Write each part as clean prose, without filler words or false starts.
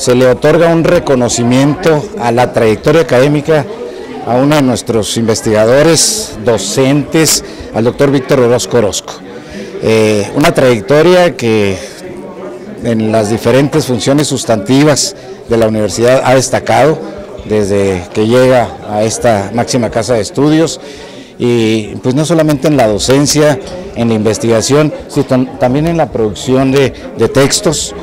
se le otorga un reconocimiento a la trayectoria académica a uno de nuestros investigadores, docentes, al doctor Víctor Orozco Orozco. Una trayectoria que en las diferentes funciones sustantivas de la universidad ha destacado desde que llega a esta máxima casa de estudios, y pues no solamente en la docencia, en la investigación, sino también en la producción de textos.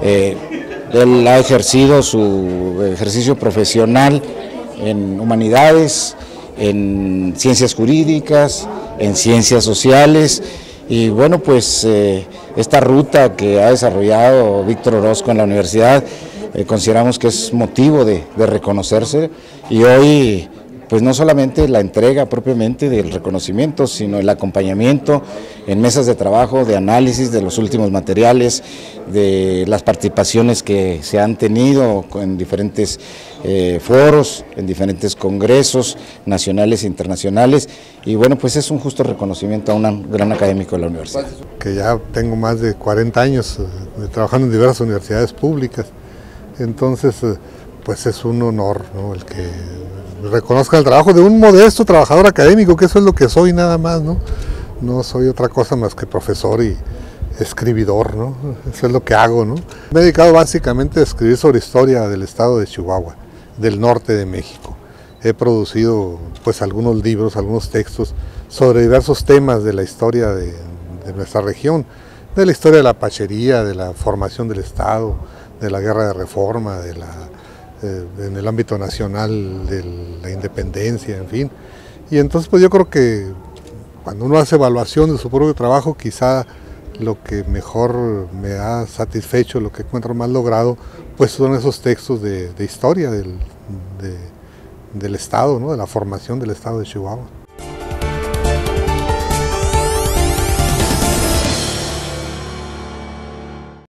Él ha ejercido su ejercicio profesional en humanidades, en ciencias jurídicas, en ciencias sociales, y bueno, pues esta ruta que ha desarrollado Víctor Orozco en la universidad, consideramos que es motivo de reconocerse, y hoy pues no solamente la entrega propiamente del reconocimiento, sino el acompañamiento en mesas de trabajo, de análisis de los últimos materiales, de las participaciones que se han tenido en diferentes foros, en diferentes congresos nacionales e internacionales, y bueno, pues es un justo reconocimiento a un gran académico de la universidad. Que ya tengo más de 40 años trabajando en diversas universidades públicas, entonces pues es un honor, ¿no?, el que reconozca el trabajo de un modesto trabajador académico, que eso es lo que soy nada más, ¿no? No soy otra cosa más que profesor y escribidor, ¿no? Eso es lo que hago, ¿no? Me he dedicado básicamente a escribir sobre historia del estado de Chihuahua, del norte de México. He producido pues algunos libros, algunos textos sobre diversos temas de la historia de nuestra región, de la historia de la Apachería, de la formación del estado, de la guerra de reforma, en el ámbito nacional de la independencia, en fin. Y entonces pues yo creo que cuando uno hace evaluación de su propio trabajo, quizá lo que mejor me ha satisfecho, lo que encuentro más logrado, pues son esos textos de historia del estado, ¿no?, de la formación del estado de Chihuahua.